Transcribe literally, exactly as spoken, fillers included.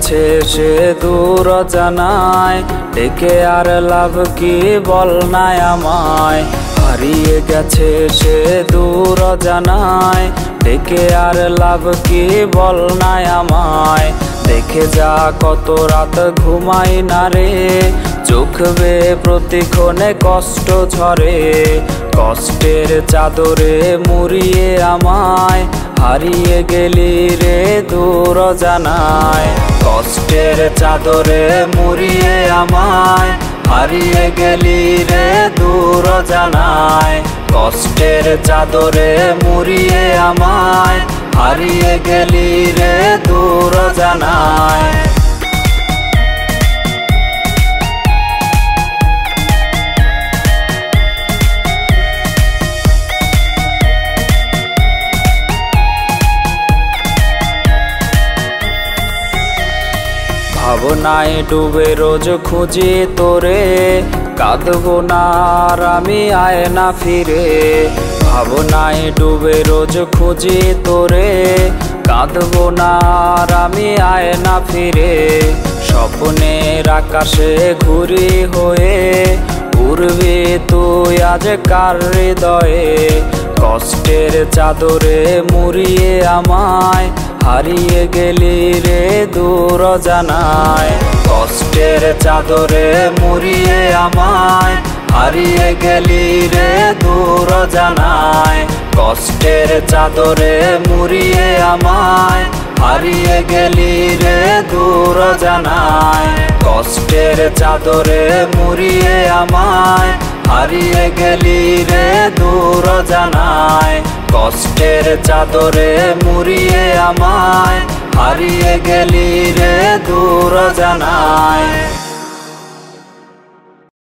গেছে সে দূর জানায়, ডেকে আর লাভ কি বল নাই আমায়। হারিয়ে গেছে সে দূর জানায়, ডেকে আর লাভ কি বল নাই আমায়। দেখে যা কত রাত ঘুমাই না রে, চোখ বেয়ে প্রতিক্ষণে কষ্ট ঝরে। কষ্টের চাদরে মুড়িয়ে আমায়, হারিয়ে গেলি রে দূর জানায়। কষ্টের চাদরে মুড়িয়ে আমায়, হারিয়ে গেলি রে দূর জানায়। কষ্টের চাদরে মুড়িয়ে আমায়, হারিয়ে গেলি রে দূর জানায়। ভাবনায় ডুবে রোজ খুঁজি তোরে, কাঁদবো না আর আমি আয় না ফিরে। ভাবনায় ডুবে রোজ খুঁজি তোরে, কাঁদবো না আর আমি আয় না ফিরে। স্বপ্নের আকাশে ঘুরি হয়ে, উড়বি তুই আজ কার হৃদয়ে। কষ্টের চাদরে মুড়িয়ে আমায়, হারিয়ে গেলি রে দূর জানায়। কষ্টের চাদরে মুড়িয়ে আমায়, হারিয়ে গেলি রে দূর জানায়। কষ্টের চাদরে মুড়িয়ে আমায়, হারিয়ে গেলি রে দূর জানায়। কষ্টের চাদরে মুড়িয়ে আমায়, হারিয়ে গেলি রে দূর জানায়। কষ্টের চাদরে মুড়িয়ে আমায়, হারিয়ে গেলি রে দূর জানায়।